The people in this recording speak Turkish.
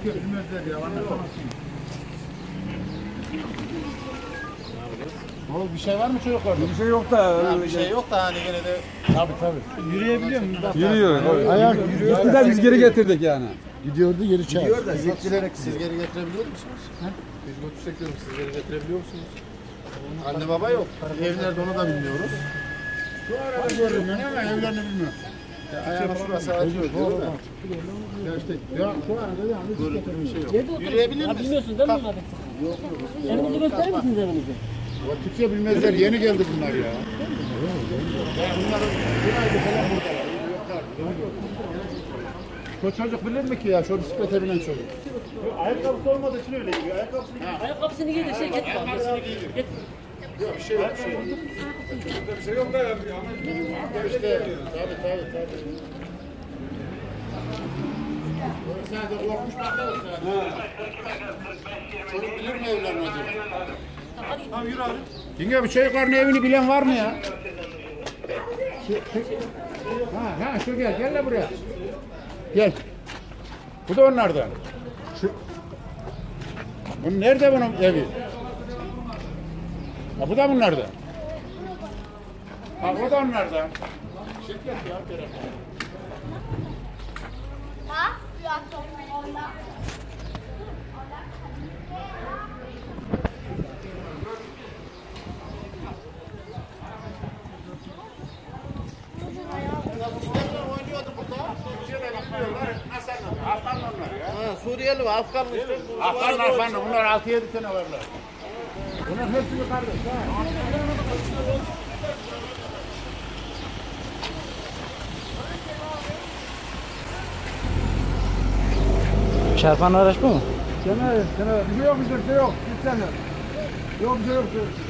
Türkiye bilmezler ya. Anlatamazsın. Oğlum bir şey var mı çocuklar? Bir şey yok da. Bir şey yok da hani gene de. Tabii. Yürüyebiliyor muyum? Yürüyor. Ayak yürüyor. Gitti de biz geri getirdik yani. Gidiyordu geri çağırdı. Gidiyor da sektirerek siz geri getirebiliyor musunuz? Biz götürsek diyorum siz geri getirebiliyor musunuz? Anne baba yok. Evlerde onu da bilmiyoruz. Şu arada görürüm ben ama evlerini bilmiyorum. Ayağına şurası acıyor diyor da. Ya işte ya şu arada yalnız görüntülü bir şey yok. Yürüyebilir misin? Bilmiyorsunuz değil mi bunları? Yok. Evinizi gösterir misiniz evinizi? Türkiye bilmezler yeni geldi bunlar ya. Bunların bir ayda falan buradalar. Şu çocuk bilir mi ki ya şu bisiklete binen çocuk? Ayakkabısı olmadığı için öyle diyor. Ayakkabısını giy de şey get. Get. Yok bir şey yok. Bir şey yok da yani. İşte tabii. Sen de korkmuş bakalım sen. Çocuk bilir mi evlerini acaba? Tamam yürü abi. Yenge bu çocukların evini bilen var mı ya? Şu gel de buraya. Gel. Bu da onlardan. Bu nerede bunun evi? Ha, bu da bunlardan. Ha bu da onlardan. Şirket ya telefon. Ha? Ya çok oyna. Suriyeli ve Afganlı işte. Afganlı bunlar 6-7 sene varlar. Bunlar hepsi kardeş. Çarpan araç bu mu? Kenar. Bir şey yok. Git sen. Yok bir şey yok.